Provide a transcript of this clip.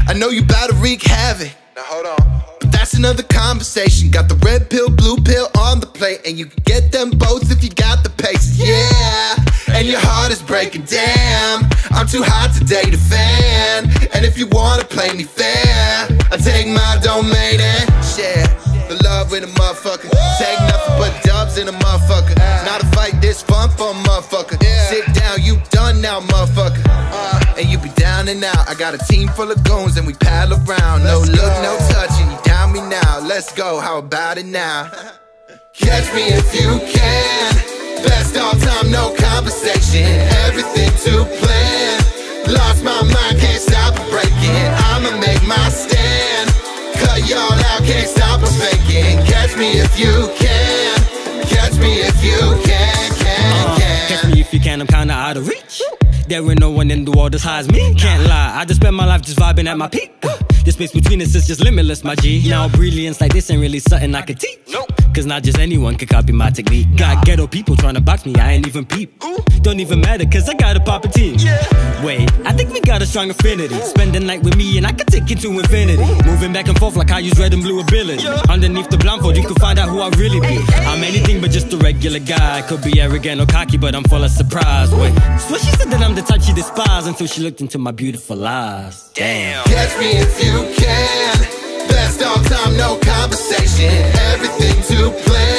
I know you bout to wreak havoc. Now hold on. But that's another conversation. Got the red pill, blue pill on the plate, and you can get them both if you got the patience. Yeah, and your heart is breaking. Damn, I'm too hot to date a fan. And if you wanna play me fair, I take my domain and share the love with a motherfucker. Take nothing but dubs in a motherfucker. Not a fight, this fun for a motherfucker. Sit down, you done now, motherfucker. And you be down and out. I got a team full of goons and we pal around. No look, no touching, you down me now. Let's go, how about it now? Catch me if you can. Best all time, no conversation. Everything to plan. Lost my mind, can't stop it breaking. I'ma make my stand. Cut y'all out, can't stop it faking. Catch me if you can. Catch me if you can. Catch me if you can, I'm kinda out of reach. There ain't no one in the world as high as me. Can't lie, I just spend my life just vibing at my peak. The space between us is just limitless, my G. Now brilliance like this ain't really something I could teach. Cause not just anyone can copy my technique. Got ghetto people trying to box me, I ain't even peep. Don't even matter cause I got a proper team. Wait, I think we got a strong affinity. Spend the night with me and I can take you to infinity. Moving back and forth like I use red and blue ability. Underneath the blindfold you can find out who I really be. I'm anything but just a regular guy. Could be arrogant or cocky but I'm full of surprise. Wait, so she said that I'm the type she despised until she looked into my beautiful eyes. Damn. Catch me if you can. Best all time, no conversation. Everything to plan.